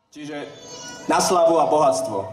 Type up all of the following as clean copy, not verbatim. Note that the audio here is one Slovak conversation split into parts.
Čiže na slavu a bohatstvo.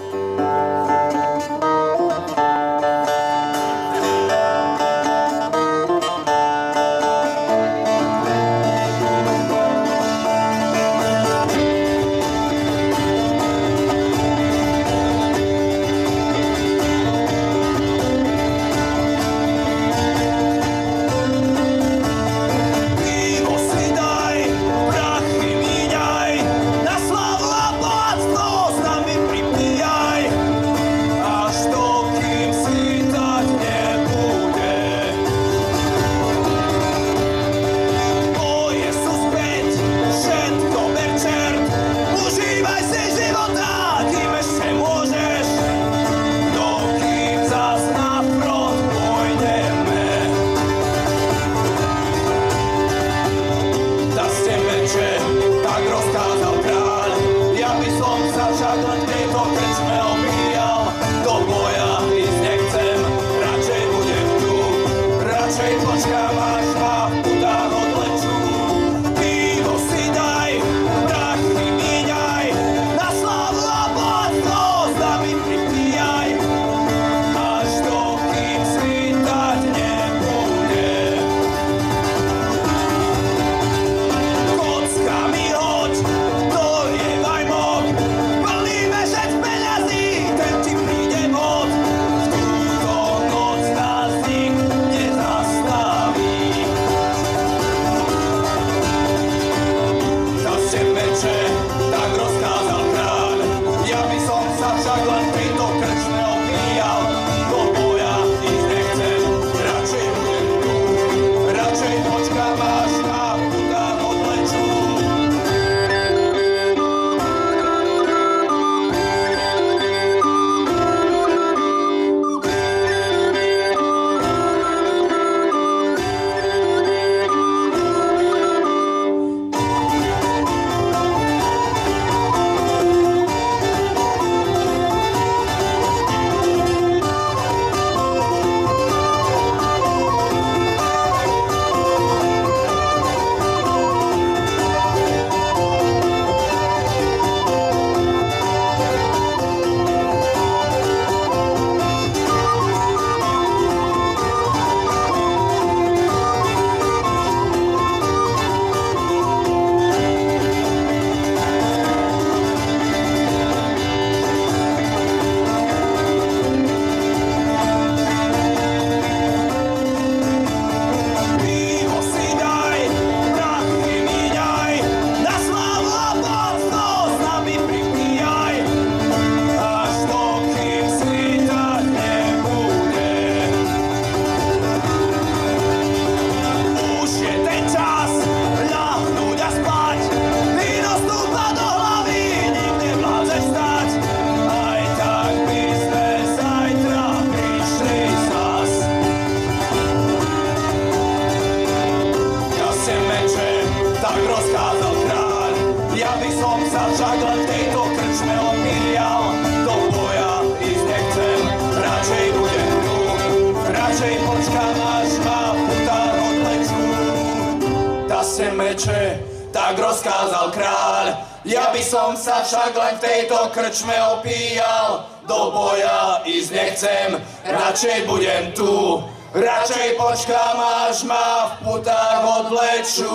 Tak rozkázal kráľ, ja by som sa však len v tejto krčme opíjal. Do boja ísť nechcem, radšej budem tu. Radšej počkám, až ma v putách odvlečú.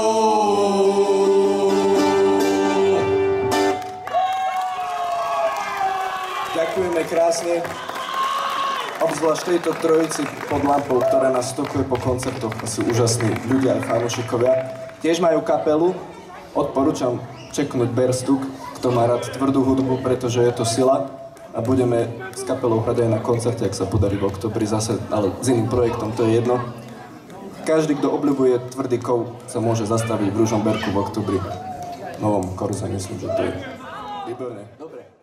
Ďakujeme krásne. Obzvlášť tejto trojici pod lampou, ktorá nás stokuje po koncertoch. Sú úžasní ľudia aj fanúšikovia. Tiež majú kapelu. Odporúčam čeknúť Berstuk, kto má rád tvrdú hudbu, pretože je to sila. A budeme s kapelou hrať aj na koncerte, ak sa podarí v októbri zase, ale s iným projektom, to je jedno. Každý, kto obľubuje tvrdý kov, sa môže zastaviť v Ružomberku v októbri. V Novom Korze, myslím, že to je výborné. Dobre.